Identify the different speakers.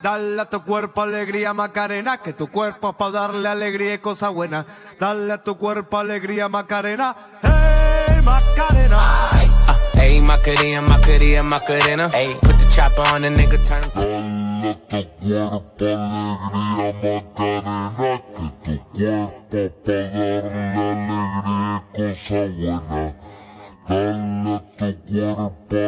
Speaker 1: Dale a tu cuerpo alegría Macarena, que tu cuerpo es para darle alegría y cosas buenas. Dale a tu cuerpo alegría Macarena, hey Macarena.
Speaker 2: Ayy, Macarena, Macarena, Macarena. Ayy, put the chopper on the nigga, turn him.
Speaker 3: Dale a tu cuerpo alegría Macarena, que tu cuerpo pa' darle alegría y cosa buena. Dale a tu cuerpo